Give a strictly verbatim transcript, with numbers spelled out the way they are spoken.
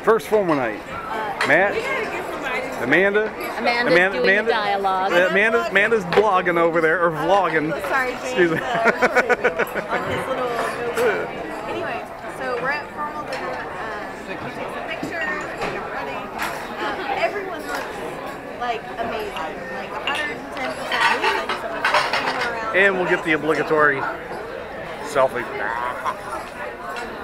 First formal night. Matt, Amanda, Amanda's Amanda, doing Amanda, the dialogue. uh, Amanda, Amanda's blogging over there, or vlogging. Oh, sorry, James. Excuse me. Uh, on his little notebook. Anyway, so we're at formal dinner. Um, we took some pictures. We got ready. Um, everyone looks like amazing, like one hundred ten percent amazing. So we put the camera around. And we'll get the obligatory selfie.